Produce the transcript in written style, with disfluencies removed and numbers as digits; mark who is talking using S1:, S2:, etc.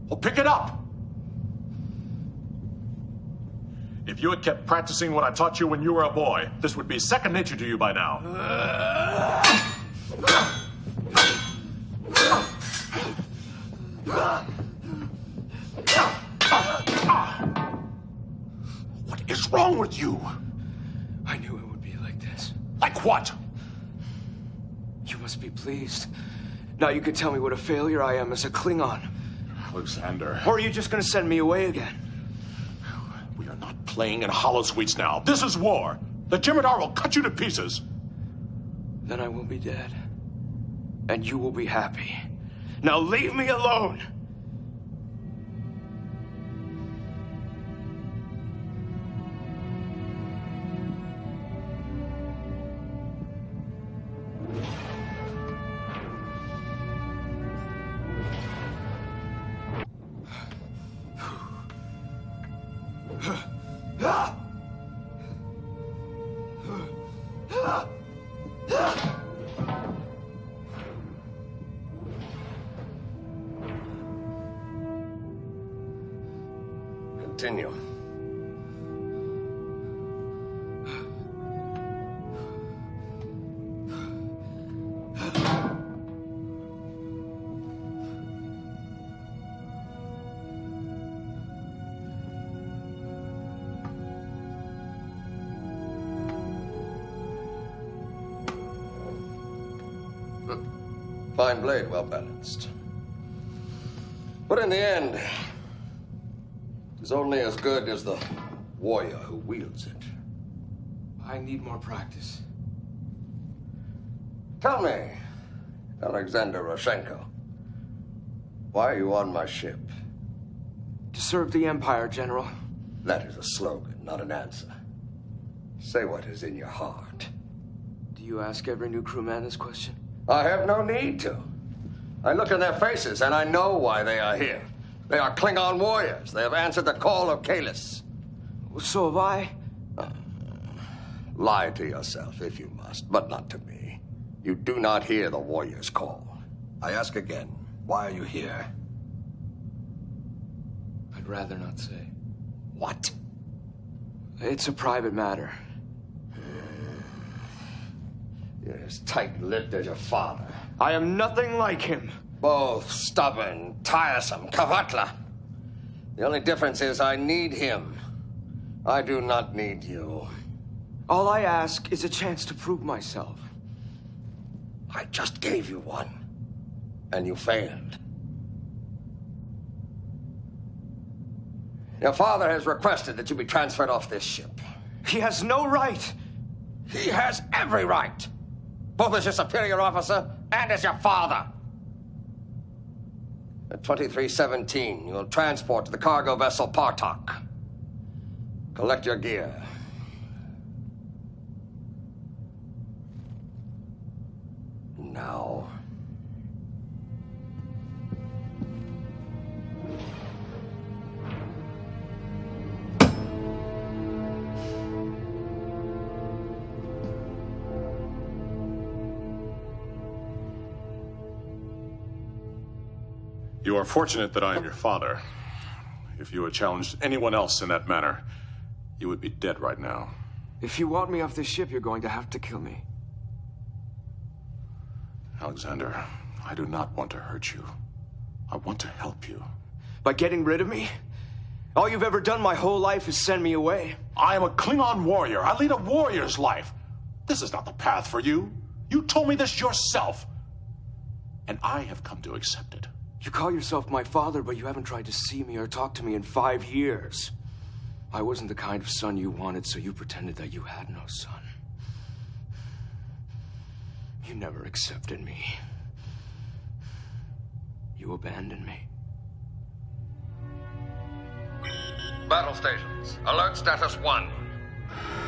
S1: Well, pick it up. If you had kept practicing what I taught you when you were a boy, this would be second nature to you by now. What is wrong with you?
S2: I knew it would be like this.
S1: Like what?
S2: You must be pleased. Now you can tell me what a failure I am as a Klingon.
S1: Alexander.
S2: Or are you just gonna send me away again?
S1: We are not playing in holosuites now. This is war. The Jem'Hadar will cut you to pieces.
S2: Then I will be dead. And you will be happy. Now leave me alone!
S3: Continue. Fine blade, well balanced. But in the end, is only as good as the warrior who wields it.
S2: I need more practice.
S3: Tell me, Alexander Roshenko, why are you on my ship?
S2: To serve the Empire, General.
S3: That is a slogan, not an answer. Say what is in your heart.
S2: Do you ask every new crewman this question?
S3: I have no need to. I look in their faces and I know why they are here. They are Klingon warriors. They have answered the call of Kahless.
S2: So have I.
S3: Lie to yourself if you must, but not to me. You do not hear the warrior's call. I ask again, why are you here?
S2: I'd rather not say.
S3: What?
S2: It's a private matter.
S3: You're as tight-lipped as your father.
S2: I am nothing like him.
S3: Both stubborn, tiresome, Kavatla. The only difference is I need him. I do not need you.
S2: All I ask is a chance to prove myself.
S3: I just gave you one, and you failed. Your father has requested that you be transferred off this ship.
S2: He has no right.
S3: He has every right, both as your superior officer and as your father. At 2317, you will transport to the cargo vessel Partok. Collect your gear. Now.
S1: You are fortunate that I am your father. If you had challenged anyone else in that manner, you would be dead right now.
S2: If you want me off this ship, you're going to have to kill me.
S1: Alexander, I do not want to hurt you. I want to help you.
S2: By getting rid of me? All you've ever done my whole life is send me away.
S1: I am a Klingon warrior. I lead a warrior's life. This is not the path for you. You told me this yourself. And I have come to accept it.
S2: You call yourself my father, but you haven't tried to see me or talk to me in 5 years. I wasn't the kind of son you wanted, so you pretended that you had no son. You never accepted me. You abandoned me.
S3: Battle stations. Alert status 1.